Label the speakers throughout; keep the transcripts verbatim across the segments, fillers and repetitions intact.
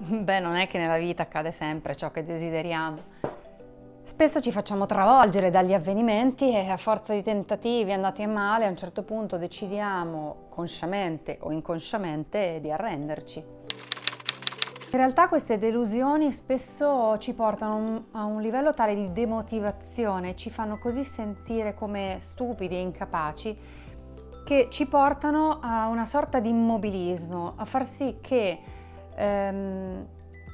Speaker 1: Beh, non è che nella vita accade sempre ciò che desideriamo. Spesso ci facciamo travolgere dagli avvenimenti e a forza di tentativi andati a male, a un certo punto decidiamo, consciamente o inconsciamente, di arrenderci. In realtà queste delusioni spesso ci portano a un livello tale di demotivazione, ci fanno così sentire come stupidi e incapaci, che ci portano a una sorta di immobilismo, a far sì che ehm,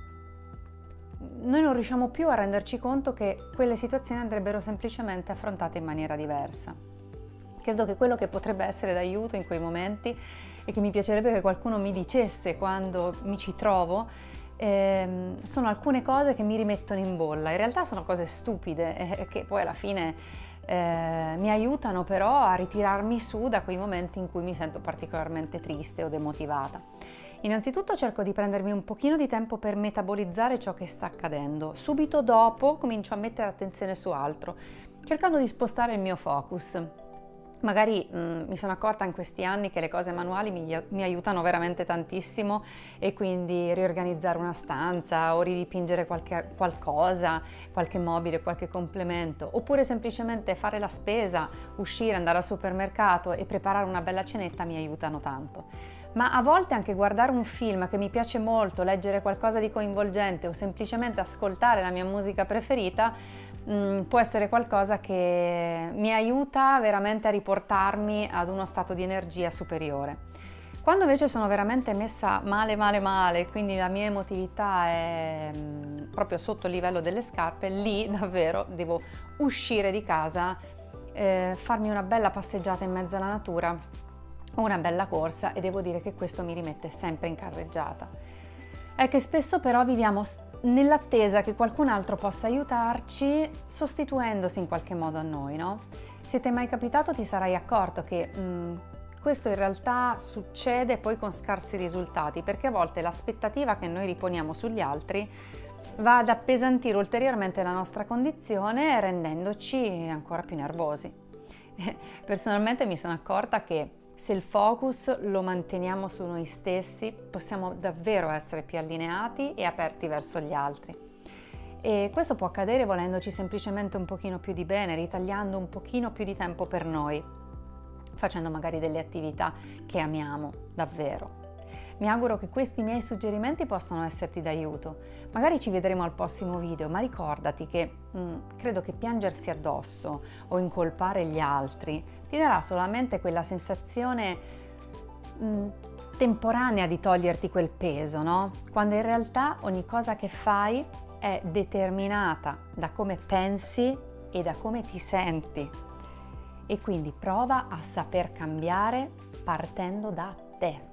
Speaker 1: noi non riusciamo più a renderci conto che quelle situazioni andrebbero semplicemente affrontate in maniera diversa. Credo che quello che potrebbe essere d'aiuto in quei momenti e che mi piacerebbe che qualcuno mi dicesse quando mi ci trovo ehm, sono alcune cose che mi rimettono in bolla. In realtà sono cose stupide eh, che poi alla fine eh, mi aiutano però a ritirarmi su da quei momenti in cui mi sento particolarmente triste o demotivata. Innanzitutto cerco di prendermi un pochino di tempo per metabolizzare ciò che sta accadendo. Subito dopo comincio a mettere attenzione su altro, cercando di spostare il mio focus. Magari mh, mi sono accorta in questi anni che le cose manuali mi, mi aiutano veramente tantissimo e quindi riorganizzare una stanza o ridipingere qualche, qualcosa, qualche mobile, qualche complemento, oppure semplicemente fare la spesa, uscire, andare al supermercato e preparare una bella cenetta mi aiutano tanto. Ma a volte anche guardare un film che mi piace molto, leggere qualcosa di coinvolgente o semplicemente ascoltare la mia musica preferita mh, può essere qualcosa che mi aiuta veramente a riportarmi ad uno stato di energia superiore. Quando invece sono veramente messa male male male, quindi la mia emotività è mh, proprio sotto il livello delle scarpe, lì davvero devo uscire di casa, eh, farmi una bella passeggiata in mezzo alla natura, una bella corsa, e devo dire che questo mi rimette sempre in carreggiata. È che spesso però viviamo nell'attesa che qualcun altro possa aiutarci sostituendosi in qualche modo a noi, no? Se ti è mai capitato ti sarai accorto che mh, questo in realtà succede poi con scarsi risultati, perché a volte l'aspettativa che noi riponiamo sugli altri va ad appesantire ulteriormente la nostra condizione, rendendoci ancora più nervosi. Personalmente mi sono accorta che se il focus lo manteniamo su noi stessi, possiamo davvero essere più allineati e aperti verso gli altri. E questo può accadere volendoci semplicemente un pochino più di bene, ritagliando un pochino più di tempo per noi, facendo magari delle attività che amiamo davvero. Mi auguro che questi miei suggerimenti possano esserti d'aiuto. Magari ci vedremo al prossimo video, ma ricordati che mh, credo che piangersi addosso o incolpare gli altri ti darà solamente quella sensazione mh, temporanea di toglierti quel peso, no? Quando in realtà ogni cosa che fai è determinata da come pensi e da come ti senti. E quindi prova a saper cambiare partendo da te.